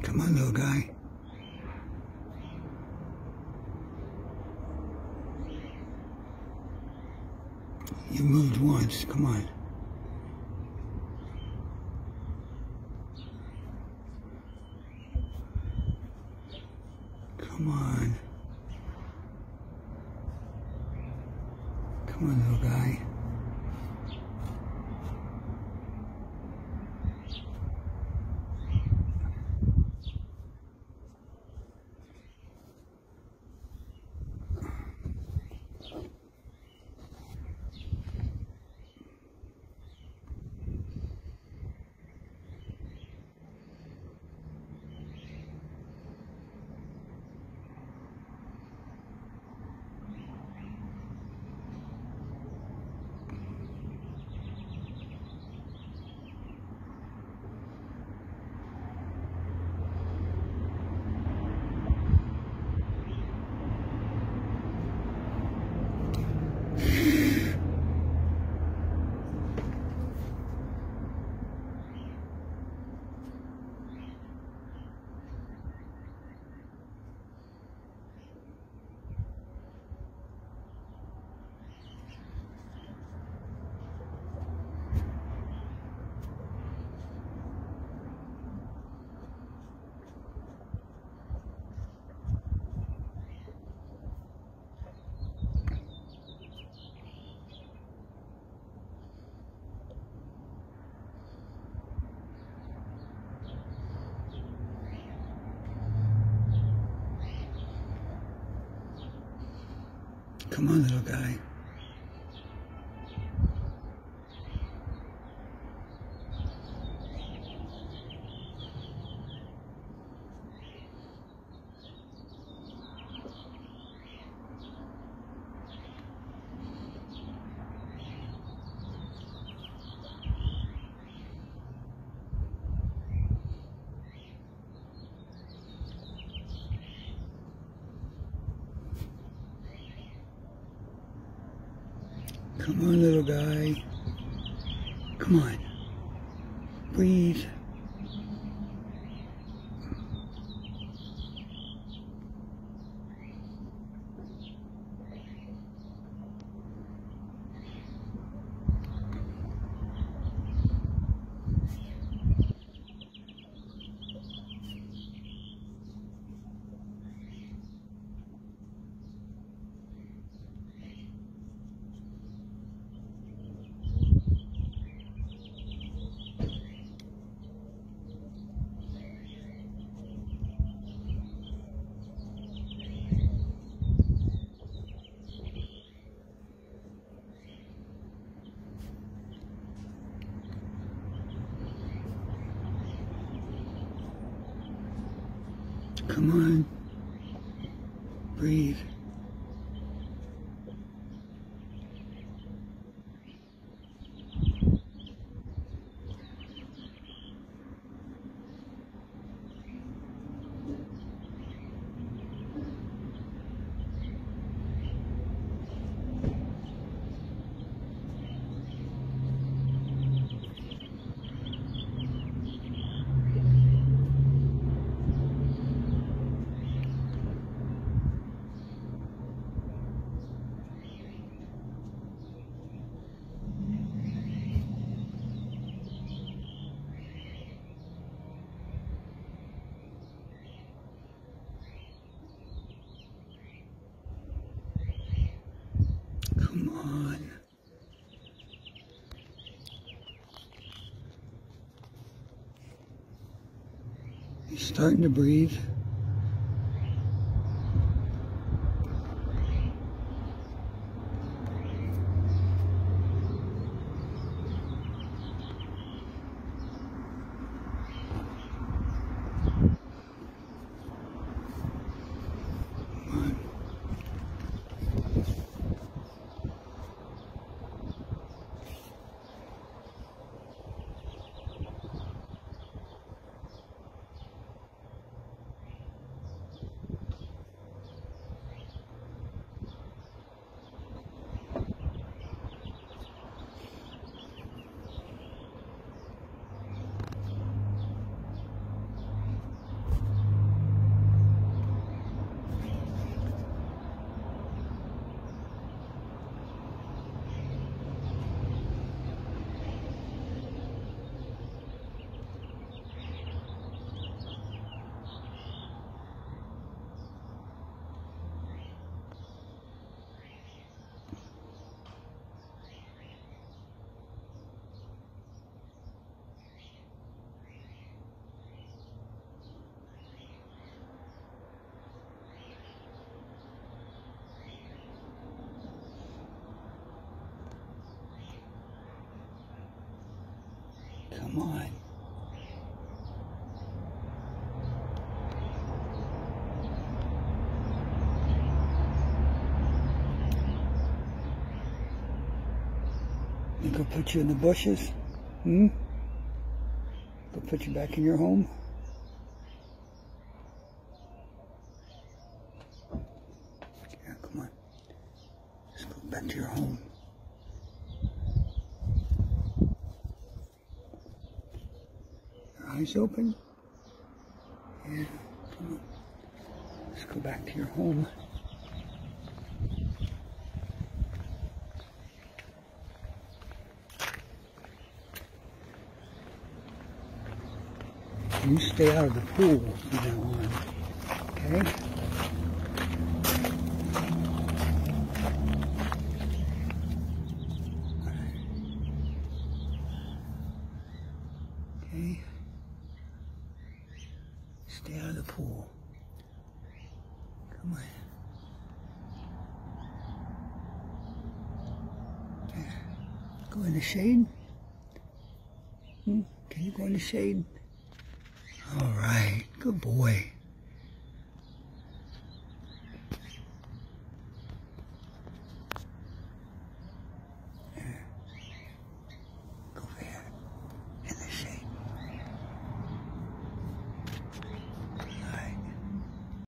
Come on, little guy. You moved once. Come on. Come on. Come on, little guy. Come on, little guy. Come on, little guy. Come on. Breathe. Come on. Breathe. Come on. He's starting to breathe. Come on. Think I'll put you in the bushes? Go put you back in your home? Yeah, come on. Just go back to your home. Your eyes open? Yeah, come on. Let's go back to your home. You stay out of the pool from now on, okay? Okay? Stay out of the pool. Come on. There. Go in the shade? Can you go in the shade? All right, good boy.